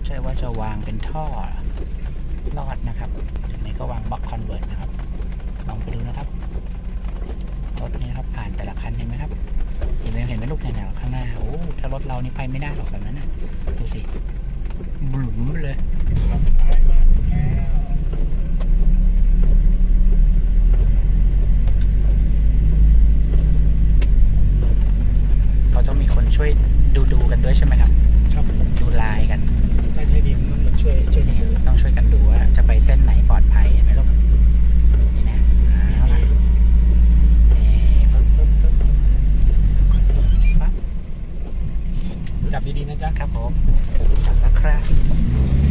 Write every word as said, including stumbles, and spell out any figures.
ช่ว่าจะวางเป็นท่อลอดนะครับหรือไม่ก็วางบล็อกคอนเวิร์ตนะครับลองไปดูนะครับรถนี้ครับผ่านแต่ละคันเห็นไหมครับเห็นไหมเห็นไหมลูกแนวข้างหน้าโอ้ถ้ารถเรานี่ไปไม่ได้หรอกแบบนั้นนะดูสิบลุมเลยเขาต้องมีคนช่วยดูดูกันด้วยใช่ไหมครับครับดูลายกันใช่ใช่ดิมันช่วยช่วยต้องช่วยกันดูว่าจะไปเส้นไหนปลอดภัยเห็นไหมลูกนี่นะเอาละจับดีๆนะจ๊ะครับผมจับแล้วครับ